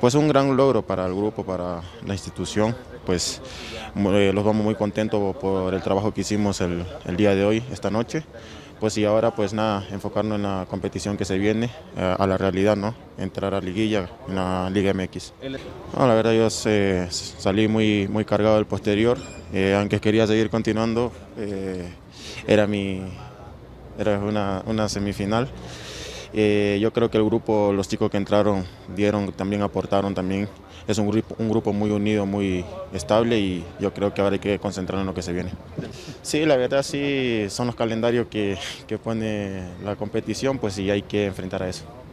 Pues un gran logro para el grupo, para la institución, pues los vamos muy contentos por el trabajo que hicimos el día de hoy, esta noche. Pues y ahora pues nada, enfocarnos en la competición que se viene, a la realidad, ¿no? Entrar a liguilla en la Liga MX. No, la verdad yo salí muy cargado del posterior, aunque quería seguir continuando, era era una semifinal. Yo creo que el grupo, los chicos que entraron, también aportaron también. Es un grupo muy unido, muy estable y yo creo que ahora hay que concentrarnos en lo que se viene. Sí, la verdad sí, son los calendarios que pone la competición, pues sí hay que enfrentar a eso.